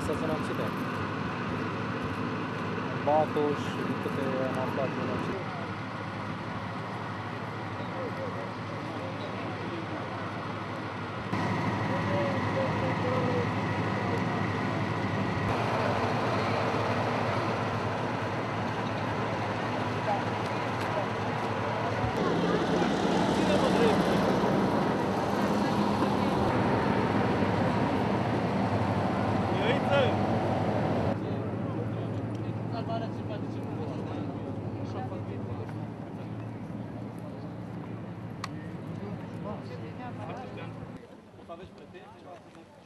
traversează în accident. Batoș, câte am aflat în accident. O să aveți pretenții?